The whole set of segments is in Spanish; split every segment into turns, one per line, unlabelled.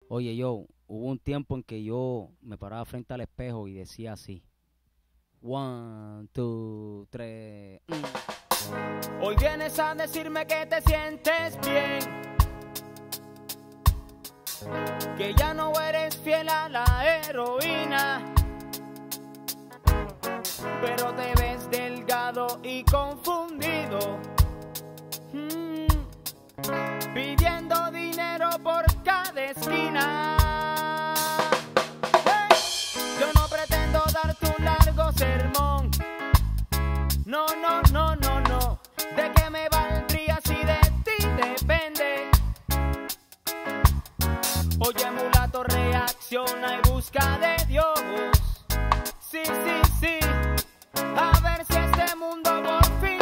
Oye, hubo un tiempo en que yo me paraba frente al espejo y decía así: 1, 2, 3.
Hoy vienes a decirme que te sientes bien, que ya no eres fiel a la heroína, pero te ves delgado y confundido, pidiendo dinero por cada esquina. Yo no pretendo darte un largo sermón, no, no, no, no, no. ¿De qué me valdría si de ti depende? Oye, mulato, reacciona y busca de Dios. Sí, sí, sí. A ver si este mundo por fin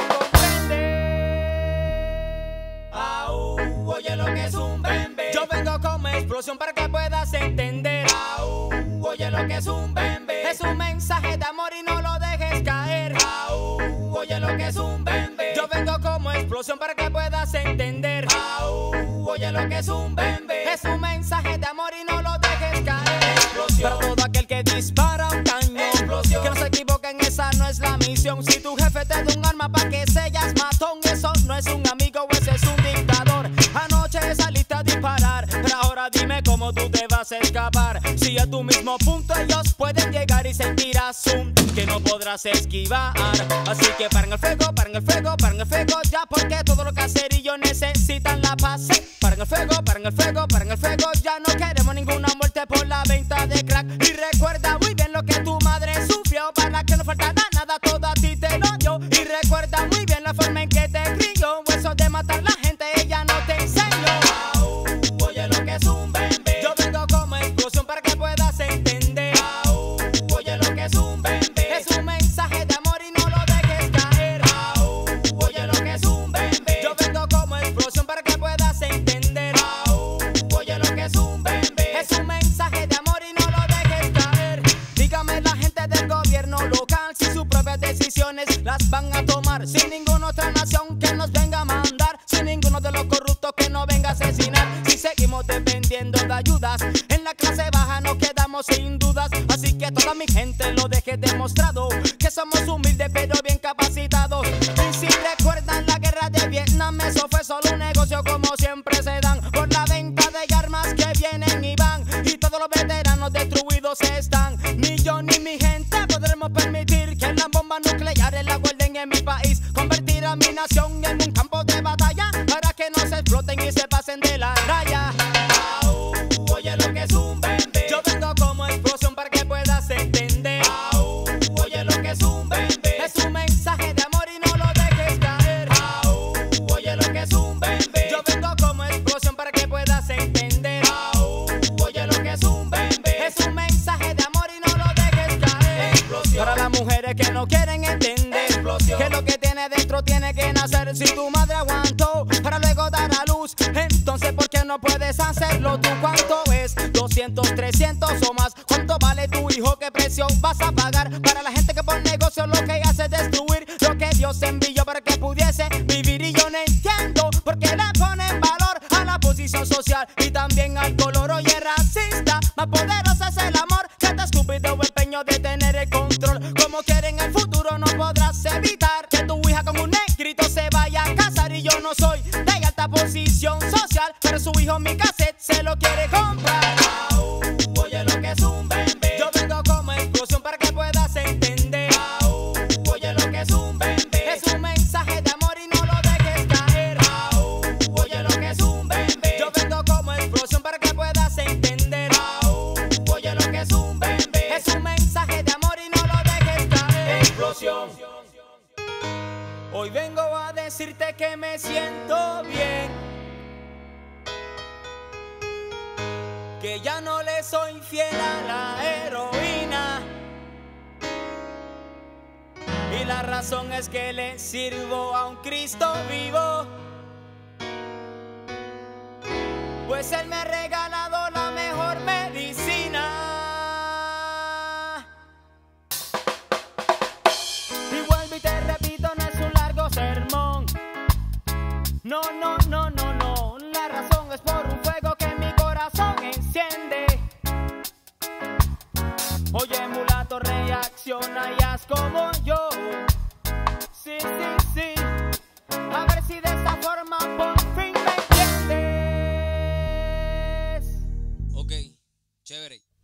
comprende. Au, oye lo que es un bembe. Yo vengo como explosión para que puedas entender. Au, oye lo que es un bembe. Es un mensaje de amor y no lo dejes caer. Au, oye lo que es un bembe. Yo vengo como explosión para que puedas entender. Au, oye lo que es un bembe. Es un mensaje de amor y no lo dejes caer. Explosión. Para todo aquel que dispara un cañón. Explosión. Que no se equivoquen, esa no es la misión. Si tu jefe te da un arma para que seas matón, eso no es un amigo, ese es un dictador. Anoche saliste a disparar, pero ahora dime cómo tú te vas a escapar. Si a tu mismo punto ellos pueden llegar y sentirás que no podrás esquivar. Así que paren el fuego, paren el fuego, paren el fuego ya, porque todo lo caserillo necesitan la paz. Paren el fuego, paren el fuego, paren el fuego ya. No queremos ninguna muerte por la venta de crack. Y recuerda muy bien lo que tu madre sufrió, para que no faltara nada, todo a ti te lo dio. Y recuerda muy bien la forma en que te crió, eso de matar la gente ella no te enseñó. Au, oye lo que es un bembe. Yo vengo como explosión para que puedas entender. Au, oye lo que es un bembe. Es un mensaje de amor y no lo dejes caer. Au, oye lo que es un bembe. Yo vengo como explosión para que puedas entender. Au, oye lo que es un bembe. Es un mensaje de amor y no lo dejes caer. Dígame la gente del gobierno local si sus propias decisiones las van a tomar, sin ninguna otra nación que nos venga a mandar, sin ninguno de los corruptos que nos venga a asesinar. Si seguimos dependiendo de ayudas, en la clase baja nos quedamos sin dudas. Así que toda mi gente lo deje demostrado, que somos humildes pero bien capacitados. Y si recuerdan la guerra de Vietnam, eso fue solo un negocio como siempre se dan, por la venta de armas que vienen y van, y todos los veteranos destruidos están. Ni yo ni mi gente podremos permitir que las bombas nucleares la guarden en mi país, convertir a mi nación en un campo de batalla para que no se exploten y se pasen de la raya. Au, oye lo que es un bembe. Yo vengo como explosión para que puedas entender. Au, oye lo que es un bembe. Es un mensaje de amor y no lo dejes caer. Au, oye lo que es un bembe. Yo vengo como explosión para que puedas entender. Au, oye lo que es un bembe. Es un mensaje de amor y no lo dejes caer. Explosión. Para las mujeres que no quieren entender, explosión, que lo que tiene dentro tiene que nacer. Si tu madre aguantó para luego dar a luz, entonces ¿por qué no puedes hacerlo tú? ¿Cuánto es? 200, 300 o más. ¿Cuánto vale tu hijo? ¿Qué precio vas a pagar? Para la gente que por negocio lo que hace es destruir lo que Dios envió para que pudiese vivir. Y yo no entiendo por qué le ponen valor a la posición social y también al color. Oye, racista, más poderoso es el amor que te estúpido empeño de tener el control. Como quieren el futuro no podrás evitar que tu hija con un negrito se vaya a casar. Y yo no soy de alta posición social, pero su hijo mi cassette se lo quiere comprar. Au, oye lo que es un bembe. Yo vengo como explosión para que puedas entender. Au, oye lo que es un bembe. Es un mensaje de amor y no lo dejes caer. Au, oye lo que es un bembe. Yo vengo como explosión para que puedas entender. Au, oye lo que es un bembe. Es un mensaje de amor y no lo dejes caer. Explosión. Hoy vengo a decirte que me siento bien, que ya no le soy fiel a la heroína, y la razón es que le sirvo a un Cristo vivo, pues Él me ha regalado la mejor medicina. Y vuelvo y te repito, no es un largo sermón, no, no, no, no, no. La razón es por un fuego que en mi corazón enciende. Oye, mulato, reacciona y haz como yo. Sí, sí, sí. A ver si de esta forma por fin me entiendes.
Ok, chévere.